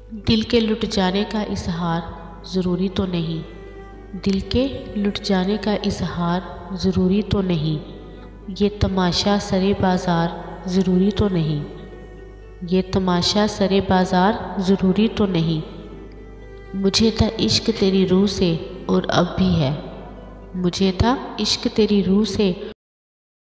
दिल के लुट जाने का इजहार ज़रूरी तो नहीं, दिल के लुट जाने का इजहार ज़रूरी तो नहीं, ये तमाशा सरे बाज़ार ज़रूरी तो नहीं, ये तमाशा सरे बाज़ार ज़रूरी तो नहीं। मुझे था इश्क तेरी रूह से और अब भी है, मुझे था इश्क तेरी रूह से